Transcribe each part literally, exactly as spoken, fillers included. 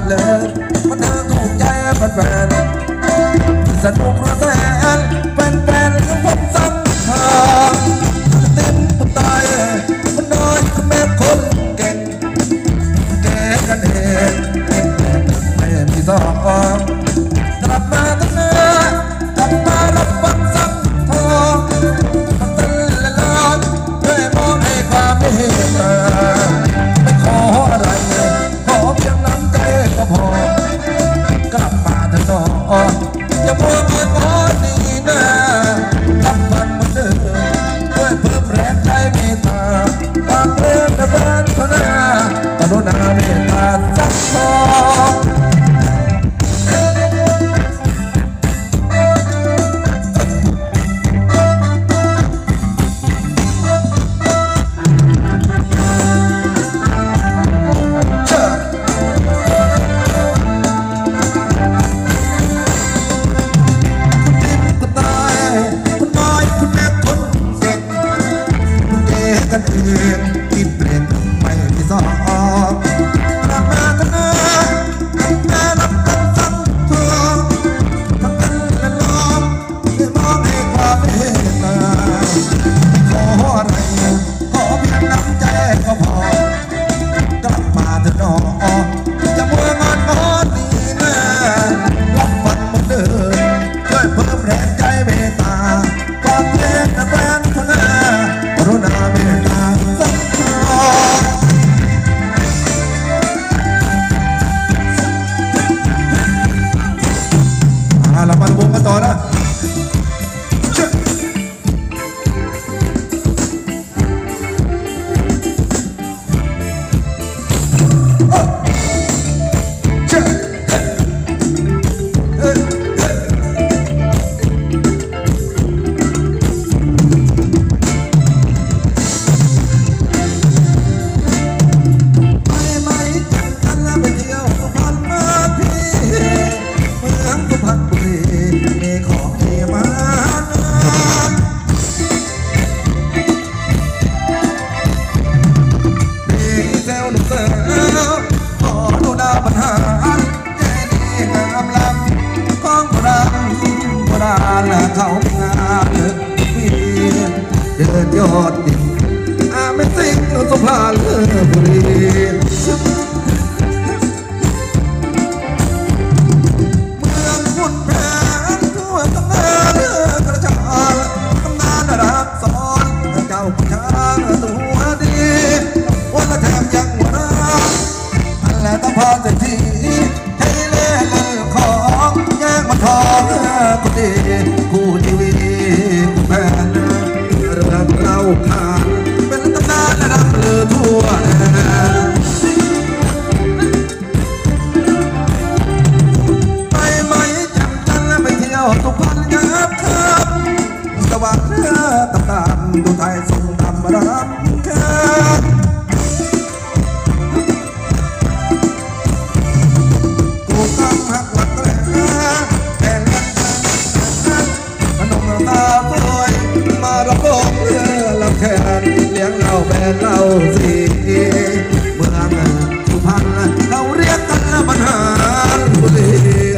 เลยมันเธอถูกใจแฟนๆสนุกระแสนแฟนๆก็พบซ้ำทางเต็มตุกตายมันน้อยก็แม่คนเก่งแกกันเองไม่มีสองกลับมาตั้งเนื้อกลับมารับฟังซ้ำทองมันเป็นละลอนด้วยมองให้ความไม่เห็นไม่ขออะไรขอเพียงน้ำใจก็พอกลับมาเถอะน้องอย่ามัวเมินมอนนี่นะรับฟังเหมือนเดิมด้วยเพิ่มแรงใจเมตตาฝากเรื่องในบ้านคนหน้ากรุณาเมตตาสักทองกันเองคิดเปลี่ยนไม่มีสองกลับมากันนะแม่รับกันซ้ำทองทำกันและล้อมให้มองให้ความเมตตาขออะไรขอเพียงน้ำใจก็พอกลับมาเถอะน้องอย่ามัวงอนงอนนี่นะรับฟังเหมือนเดิมช่วยเพิ่มแรงใจเมตตาความเพลงและแฟนคนหน้ากรุณาเมตตาสักทองมาเรามาดูวงกันต่อนะเขางานเดินยอดดินอาไม่สิ่งสุภาเลือบุรีเมืองขุนแผนทั่วตำนานเลือกระชากตำนานรักสอนเจ้าผู้ช้างตัวดีวันละแถมยังหัวหน้าอันแหละต้องพอเศรษฐีให้เล่นของแย่งมาทองคนดีคู่ทีวีคู่แฟนเรื่องเราขาดเป็นตำนานและนำเลือทั่วไปไหมจำจันไปเที่ยวทุกพันยับครับสว่างเรือตำนานดูไทยทรงดำรับแค่กูกำหักหลักแรงตาโวยมาระบงเรือลำแขนเลี้ยงเราแบนเราสีเมืองสุพรรณเราเรียกกันบรรหารบุรี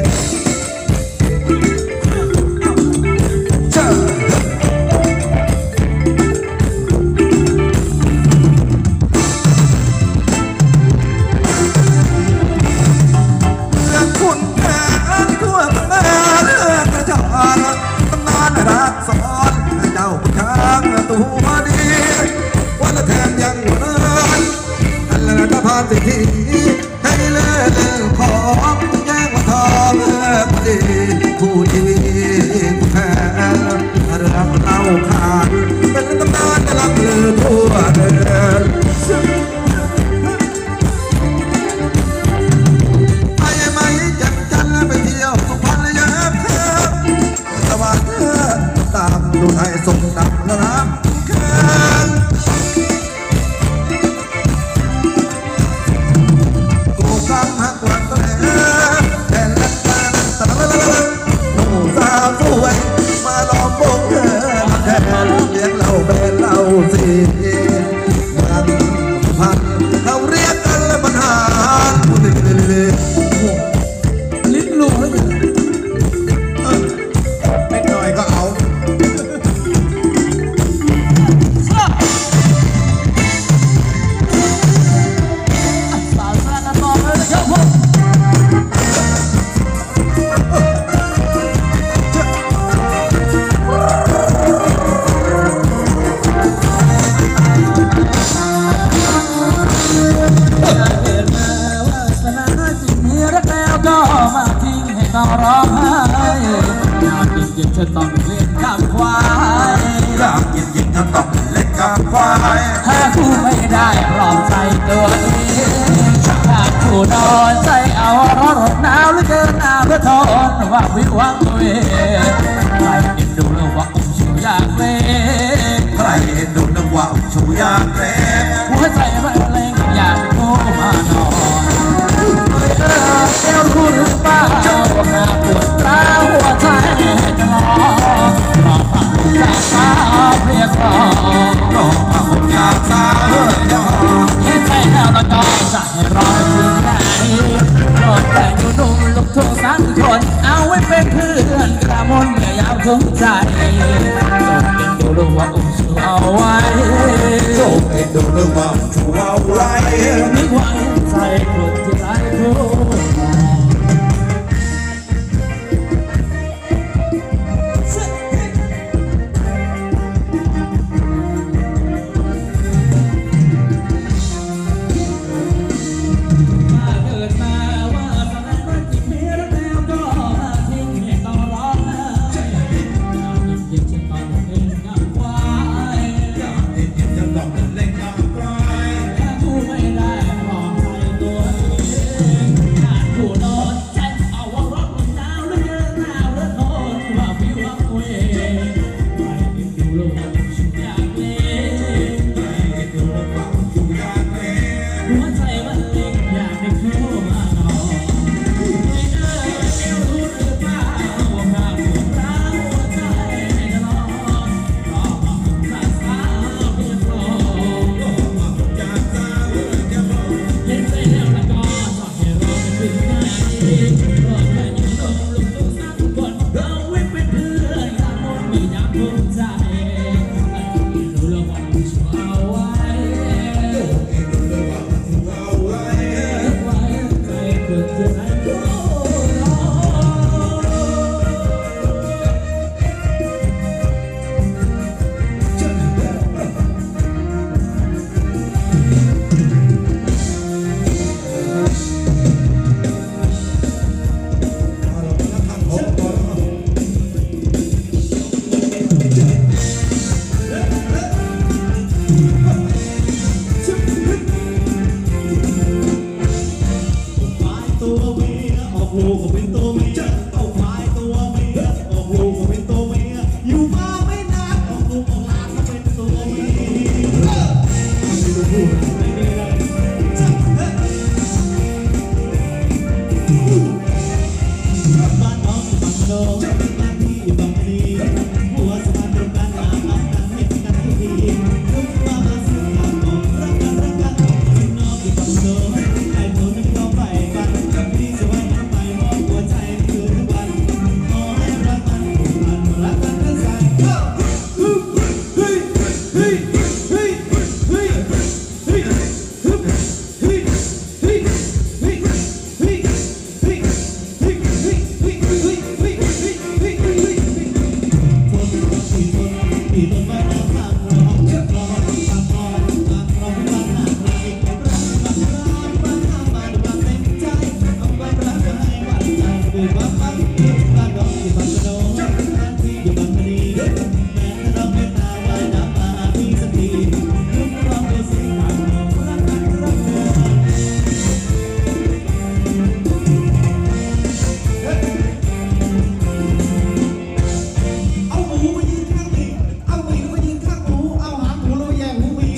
เมืองขุนแผนทั่วตำนานเรื่องกระจรตำนานรักสอนเจ้าผู้ช้างตัวดีวันละแทนยังหัวหน้าจะต้องเลี้ยงกับควายอยากยินยินจะต้องเล่นกับควายหาคู่ไม่ได้ปลอบใจตัวเองหากคู่นอนใจเอาร้อนรดหนาวหรือเกินหนาวเพื่อทนว่าวิวังเวใครเอ็นดูแล้วว่าองค์ชูอยากเล่นใครเห็นดูนึกว่าองค์ชูอยากเล่นหัวใจมันเล่งอยากไปคู่มานอนเอ้ยเออเอวคู่หรือเปล่าหาปวดร้าวหัวใจจะร้องรอฟังจากฟ้าเรียกร้องรอมาคงอยากสาเฮ้ยยอเห็นใจแล้วแล้วก็จะให้รอถึงไหนรอแต่อยู่นุ่มลูกทุ่งสังคนเอาไว้เป็นเพื่อนกระมนเมื่อยาวทุ่งใจจงเอ็นดูลูกว่าอุ้มชูเอาไว้จงเอ็นดูลูกว่าอุ้มชูเอาไว้มีความใจคนที่ไร้คู่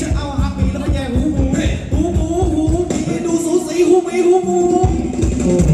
หู